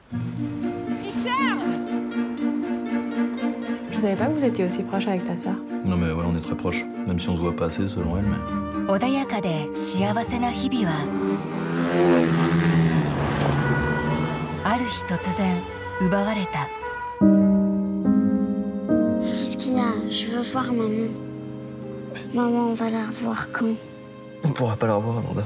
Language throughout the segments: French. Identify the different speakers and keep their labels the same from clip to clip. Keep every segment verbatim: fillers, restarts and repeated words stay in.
Speaker 1: Richard!
Speaker 2: Je savais pas que vous étiez aussi proche avec ta sœur.
Speaker 3: Non mais ouais, on est très proches, même si on se voit pas assez selon elle, mais...
Speaker 4: 穏やかで幸せな日々はある日突然奪われた。
Speaker 5: Qu'est-ce qu'il y a? Je veux voir maman. Maman, on va la revoir quand?
Speaker 6: On pourra pas la revoir, Amanda.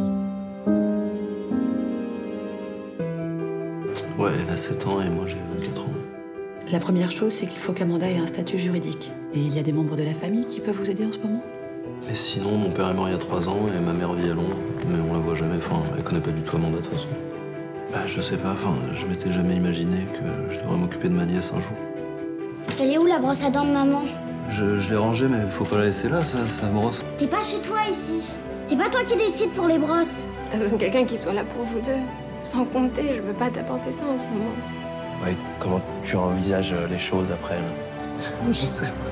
Speaker 3: Ouais, elle a sept ans et moi j'ai vingt-quatre ans.
Speaker 7: La première chose, c'est qu'il faut qu'Amanda ait un statut juridique. Et il y a des membres de la famille qui peuvent vous aider en ce moment?
Speaker 3: Mais sinon, mon père est mort il y a trois ans et ma mère vit à Londres, mais on la voit jamais, enfin, elle connaît pas du tout Amanda de toute façon. Bah, je sais pas, enfin, je m'étais jamais imaginé que je devrais m'occuper de ma nièce un jour.
Speaker 5: Elle est où la brosse à dents de maman?
Speaker 3: Je, je l'ai rangée, mais faut pas la laisser là, ça, ça brosse.
Speaker 5: T'es pas chez toi ici. C'est pas toi qui décide pour les brosses.
Speaker 2: T'as besoin de quelqu'un qui soit là pour vous deux. Sans compter, je peux pas t'apporter ça en ce moment.
Speaker 6: Ouais, comment tu envisages les choses après, là? Je sais pas.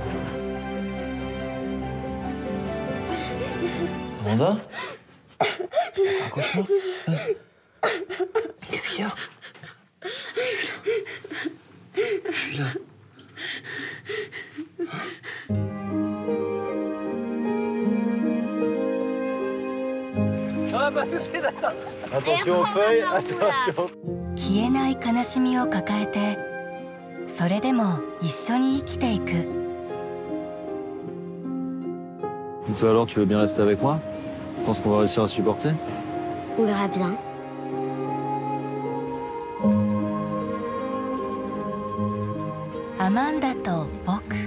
Speaker 6: Amanda? T'as fait un cauchemar? Qu'est-ce qu'il y a? Je suis là. Je suis là. Ah bah tout de suite, attends. Attention aux feuilles, attention.
Speaker 4: 消えない悲しみを抱えて、それでも一緒に生きていく。
Speaker 3: Et toi alors, tu veux bien rester avec moi? Tu penses qu'on va réussir à supporter?
Speaker 5: On verra bien.
Speaker 4: アマンダと僕。